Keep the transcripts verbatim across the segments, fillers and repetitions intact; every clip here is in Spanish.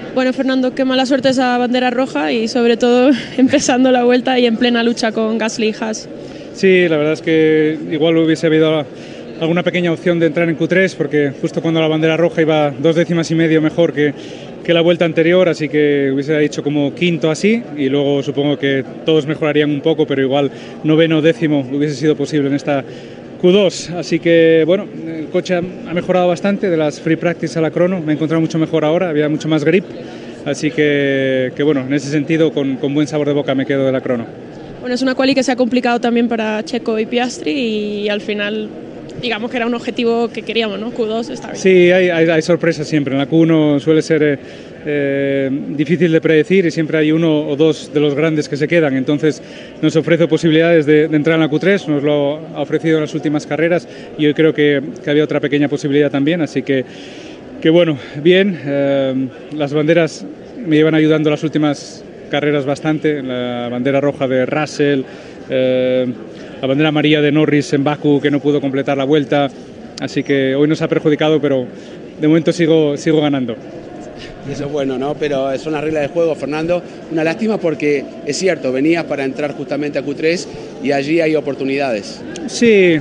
Bueno, Fernando, qué mala suerte esa bandera roja y sobre todo empezando la vuelta y en plena lucha con Gasly y Haas. Sí, la verdad es que igual hubiese habido alguna pequeña opción de entrar en Q tres porque justo cuando la bandera roja iba dos décimas y medio mejor que, que la vuelta anterior, así que hubiese dicho como quinto así y luego supongo que todos mejorarían un poco, pero igual noveno décimo hubiese sido posible en esta Q dos, así que bueno, el coche ha mejorado bastante de las free practice a la crono, me he encontrado mucho mejor ahora, había mucho más grip, así que, que bueno, en ese sentido con, con buen sabor de boca me quedo de la crono. Bueno, es una quali que se ha complicado también para Checo y Piastri y al final digamos que era un objetivo que queríamos, ¿no? Q dos está bien. Sí, hay, hay, hay sorpresas siempre, en la Q uno suele ser eh, eh, difícil de predecir y siempre hay uno o dos de los grandes que se quedan, entonces nos ofrece posibilidades de, de entrar en la Q tres, nos lo ha ofrecido en las últimas carreras y hoy creo que, que había otra pequeña posibilidad también, así que, que bueno, bien, eh, las banderas me llevan ayudando las últimas carreras bastante, la bandera roja de Russell, eh, la bandera amarilla de Norris en Baku que no pudo completar la vuelta, así que hoy nos ha perjudicado, pero de momento sigo, sigo ganando. Eso es bueno, ¿no? Pero son las reglas del juego, Fernando. Una lástima porque es cierto, venías para entrar justamente a Q tres y allí hay oportunidades. Sí,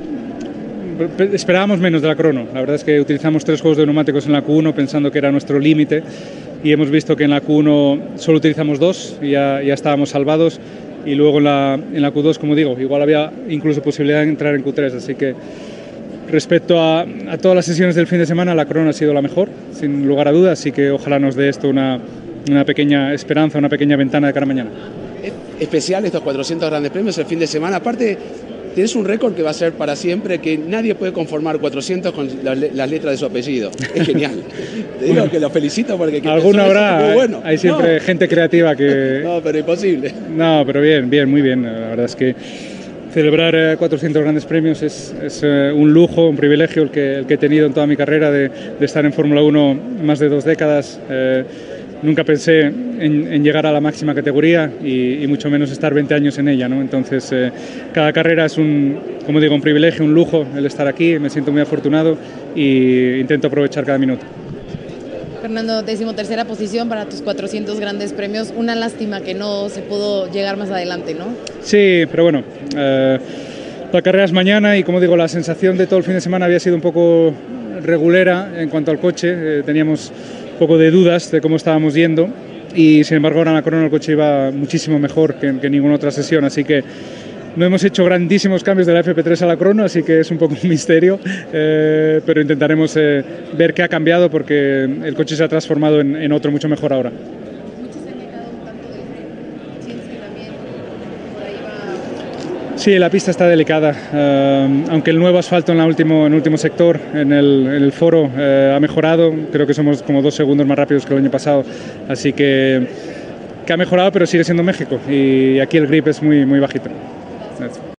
esperábamos menos de la crono. La verdad es que utilizamos tres juegos de neumáticos en la Q uno pensando que era nuestro límite y hemos visto que en la Q uno solo utilizamos dos y ya, ya estábamos salvados. Y luego en la, en la Q dos, como digo, igual había incluso posibilidad de entrar en Q tres, así que respecto a, a todas las sesiones del fin de semana, la crono ha sido la mejor, sin lugar a dudas, así que ojalá nos dé esto una, una pequeña esperanza, una pequeña ventana de cara a mañana. Especial estos cuatrocientos grandes premios el fin de semana, aparte tienes un récord que va a ser para siempre, que nadie puede conformar cuatrocientos con las, las letras de su apellido, es genial. Te digo bueno, que lo felicito porque... Que alguna habrá, bueno. hay siempre no. gente creativa que... No, pero imposible. No, pero bien, bien, muy bien, la verdad es que celebrar eh, cuatrocientos grandes premios es, es eh, un lujo, un privilegio el que, el que he tenido en toda mi carrera de, de estar en Fórmula uno más de dos décadas. Eh, nunca pensé en, en llegar a la máxima categoría y, y mucho menos estar veinte años en ella, ¿no? Entonces, eh, cada carrera es un, como digo, un privilegio, un lujo el estar aquí, me siento muy afortunado e intento aprovechar cada minuto. Fernando, decimotercera posición para tus cuatrocientos grandes premios. Una lástima que no se pudo llegar más adelante, ¿no? Sí, pero bueno, eh, la carrera es mañana y como digo, la sensación de todo el fin de semana había sido un poco regulera en cuanto al coche. Eh, teníamos un poco de dudas de cómo estábamos yendo y sin embargo ahora en la crono el coche iba muchísimo mejor que, que en ninguna otra sesión, así que no hemos hecho grandísimos cambios de la F P tres a la crono, así que es un poco un misterio, eh, pero intentaremos eh, ver qué ha cambiado porque el coche se ha transformado en, en otro mucho mejor ahora. Muchos se han quejado un tanto del Ciencia también, por ahí va... Sí, la pista está delicada, uh, aunque el nuevo asfalto en, la último, en el último sector, en el, en el foro, uh, ha mejorado, creo que somos como dos segundos más rápidos que el año pasado, así que, que ha mejorado, pero sigue siendo México y aquí el grip es muy, muy bajito. That's